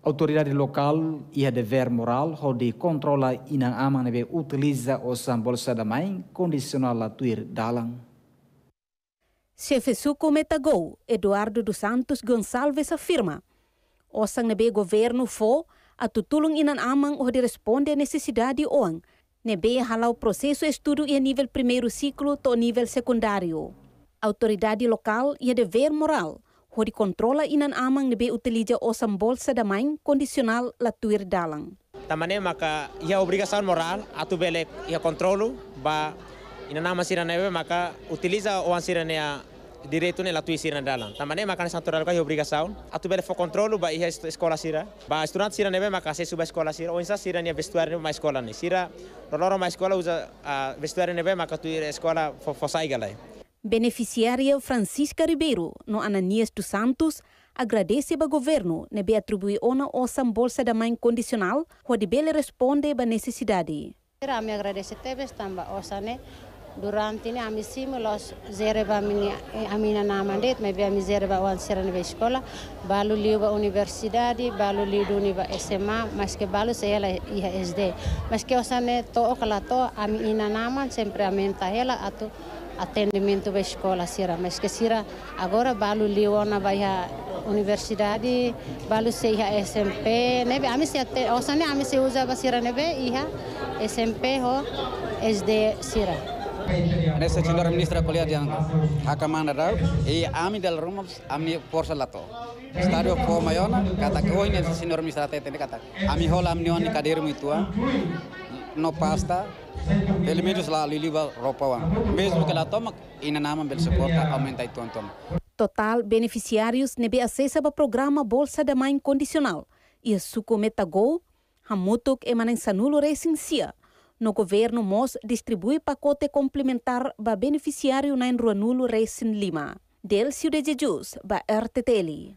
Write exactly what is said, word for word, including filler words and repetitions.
Autoridade local e a dever moral de controlar inang amang nebe utiliza osan bolsa da mãe condicional la tuir dalang. Chefe Suco Metagou, Eduardo dos Santos Gonçalves afirma, osang nebe governo fo a tutulong inan amang o de responde a necessidade oang, nebe halau processo estudo e a nível primeiro ciclo to nível secundário. Autoridade local e a dever moral, o de controla inan amang nebe utiliza osang bolsa da mãe condicional la tuir dalang. Tamane maka ia obrigação moral atu belek ia controlo ba inan amang sira nebe maka utiliza o ansirania direito nela tui sira dalang. Tamane maka santoral ka ia obrigação atu belek fo controlo ba ia escola sira. Ba estudante sira nebe maka se suba escola sira o insa sira nia vestuário ma escola ni. Sira roloro ma escola usa uh, vestuário nebe maka tu escola fo fo saigalai. Beneficiária Francisca Ribeiro, no Ananias dos Santos, agradece ao governo nebe atribui ona osam bolsa da mãe condicional, onde bele responde à necessidade. Kami agradece tebes tamba osane durante ini ami simulos zereba mini amina namandet mebe ami zereba wan serane be escola balu liuba universidade balu lidu uniba S M A mas que balu sela iha S D mas que osane to okala to ami ina naman sempre amenta ela atu atendimento da escola sira mas que sira agora balu liona vai a universidade balu se iha S M P nebe ami se osane ami se usa basira nebe iha S M P ho S D sira. Nessa senhora ministra colher yang hakaman ada e ami del rumah ami força lato stadio po mayona kata ko ini senhora ministra tete kata ami hola ami oni kader mitua no pasta elementos lá liliba ropa mesmo que lá toma ina nama bel suporta aumenta itu antom. Total beneficiários nebe acesso ao programa Bolsa da Mãe Condicional e suco metagou hamutuk emanen sanulo recensia. No governo mos distribui pacote complementar para beneficiário na Ruanulo Recen Lima. Del Ciudad de Jesus, ba R T T L.